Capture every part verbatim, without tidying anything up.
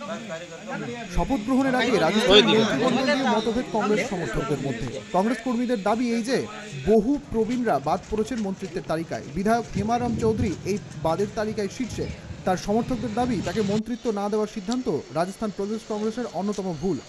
শপথ গ্রহণের আগে রাজস্থানে মতভেদ কংগ্রেস সমর্থকদের মধ্যে। কংগ্রেস কর্মীদের দাবি এই যে বহু প্রবীণরা বাদ পড়েছেন মন্ত্রিত্বের তালিকায়। বিধায়ক হেমারাম চৌধুরী এই বাদের তালিকায় শীর্ষে। তার সমর্থকদের দাবি তাকে মন্ত্রিত্ব না দেওয়ার সিদ্ধান্ত রাজস্থান প্রদেশ কংগ্রেসের অন্যতম ভুল।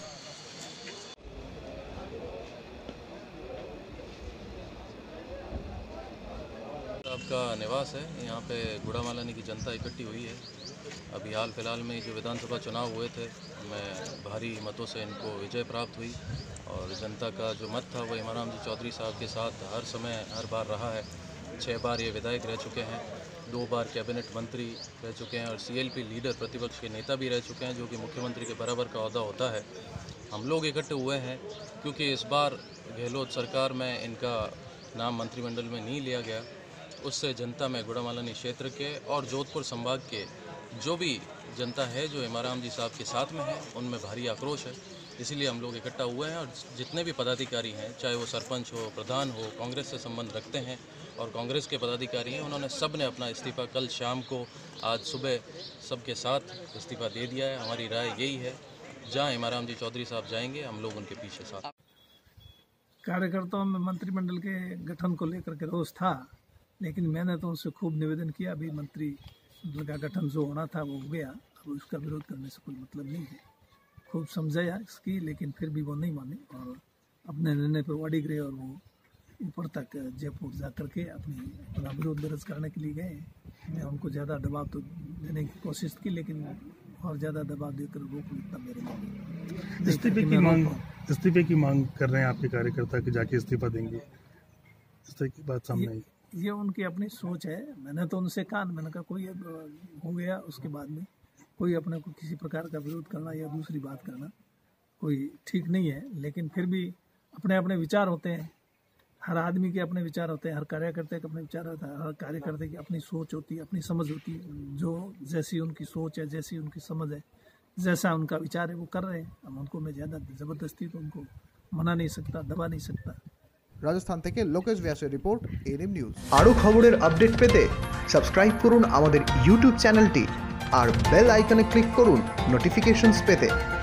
आपका निवास है, यहाँ पे गुड़ामालानी की जनता इकट्ठी हुई है। अभी हाल फिलहाल में जो विधानसभा चुनाव हुए थे उनमें भारी मतों से इनको विजय प्राप्त हुई और जनता का जो मत था वो हेमाराम जी चौधरी साहब के साथ हर समय हर बार रहा है। छः बार ये विधायक रह चुके हैं, दो बार कैबिनेट मंत्री रह चुके हैं और सीएलपी लीडर प्रतिपक्ष के नेता भी रह चुके हैं, जो कि मुख्यमंत्री के बराबर का ओहदा होता है। हम लोग इकट्ठे हुए हैं क्योंकि इस बार गहलोत सरकार में इनका नाम मंत्रिमंडल में नहीं लिया गया। उससे जनता में गुड़ामालानी क्षेत्र के और जोधपुर संभाग के जो भी जनता है जो हेमाराम जी साहब के साथ में है उनमें भारी आक्रोश है। इसीलिए हम लोग इकट्ठा हुए हैं और जितने भी पदाधिकारी हैं, चाहे वो सरपंच हो, प्रधान हो, कांग्रेस से संबंध रखते हैं और कांग्रेस के पदाधिकारी हैं, उन्होंने सब ने अपना इस्तीफ़ा कल शाम को आज सुबह सबके साथ इस्तीफ़ा दे दिया है। हमारी राय यही है, जहाँ हेमाराम जी चौधरी साहब जाएंगे हम लोग उनके पीछे साथ। कार्यकर्ताओं में मंत्रिमंडल के गठन को लेकर के रोष था, लेकिन मैंने तो उनसे खूब निवेदन किया। अभी मंत्रिमंडल का गठन जो होना था वो हो गया, अब उसका विरोध करने से कोई मतलब नहीं है। खूब समझाया इसकी, लेकिन फिर भी वो नहीं माने और अपने निर्णय पर अड़ी गए और वो ऊपर तक जयपुर जा करके अपनी अपना विरोध दर्ज करने के लिए गए। मैं उनको ज़्यादा दबाव तो देने की कोशिश की, लेकिन और ज़्यादा दबाव देकर रोक इतना मेरे लिए। इस्तीफे की मांग इस्तीफे की मांग कर रहे हैं आपके कार्यकर्ता कि जाके इस्तीफा देंगे, इस तरह की बात सामने आई। ये उनकी अपनी सोच है। मैंने तो उनसे कहा, मैंने कहा कोई हो गया उसके बाद में कोई अपने को किसी प्रकार का विरोध करना या दूसरी बात करना कोई ठीक नहीं है, लेकिन फिर भी अपने अपने विचार होते हैं। हर आदमी के अपने विचार होते हैं, हर कार्यकर्ता के अपने विचार होते हैं, हर कार्यकर्ता की अपनी सोच होती है, अपनी समझ होती है। जो जैसी उनकी सोच है, जैसी उनकी समझ है, जैसा उनका विचार है वो कर रहे हैं। अब उनको मैं ज़्यादा ज़बरदस्ती तो उनको मना नहीं सकता, दबा नहीं सकता। রাজস্থান থেকে লোকেশ ব্যাসের রিপোর্ট, এনএম নিউজ। আরও খবরের আপডেট পেতে সাবস্ক্রাইব করুন আমাদের ইউটিউব চ্যানেলটি আর বেল আইকনে ক্লিক করুন নোটিফিকেশনস পেতে।